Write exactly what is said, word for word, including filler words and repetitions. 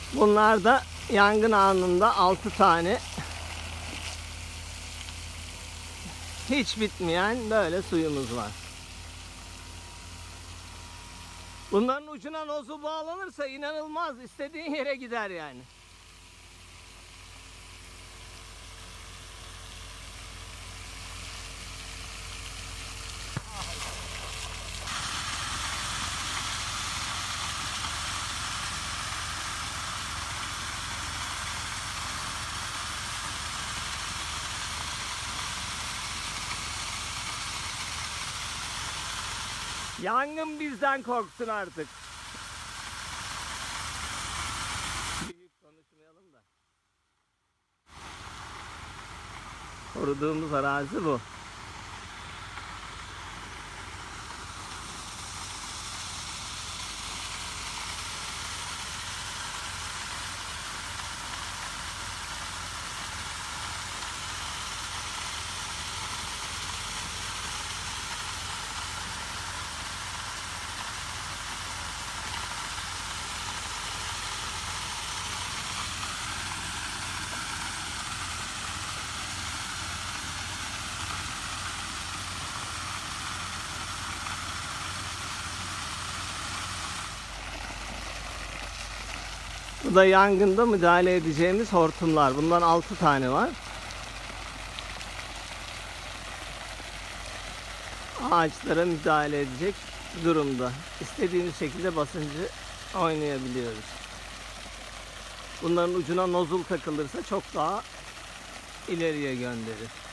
Bunlar da yangın anında altı tane hiç bitmeyen böyle suyumuz var. Bunların ucuna nozul bağlanırsa inanılmaz, istediğin yere gider yani. Yangın bizden korksun artık. Büyük konuşmayalım da. Koruduğumuz arazi bu. Bu da yangında müdahale edeceğimiz hortumlar. Bundan altı tane var. Ağaçlara müdahale edecek durumda. İstediğimiz şekilde basıncı oynayabiliyoruz. Bunların ucuna nozul takılırsa çok daha ileriye gönderir.